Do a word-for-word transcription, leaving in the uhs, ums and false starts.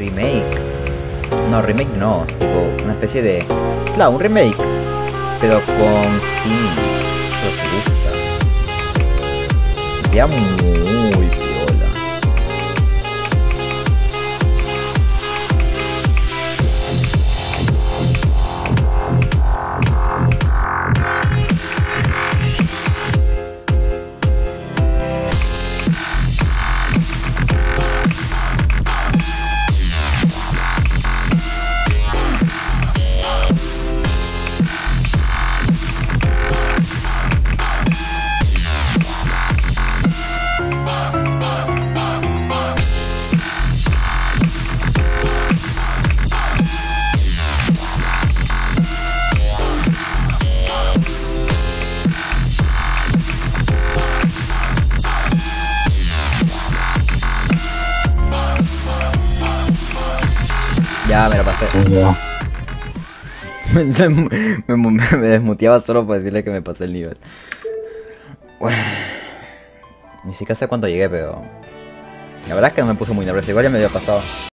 remake. No, remake no, tipo una especie de... Claro, un remake, pero con sim. Lo que gusta. Sería muy piola. Ya me lo pasé. me, me, me, me desmuteaba solo por decirle que me pasé el nivel. Bueno, ni siquiera sé cuánto llegué, pero... La verdad es que no me puse muy nervioso, igual ya me había pasado.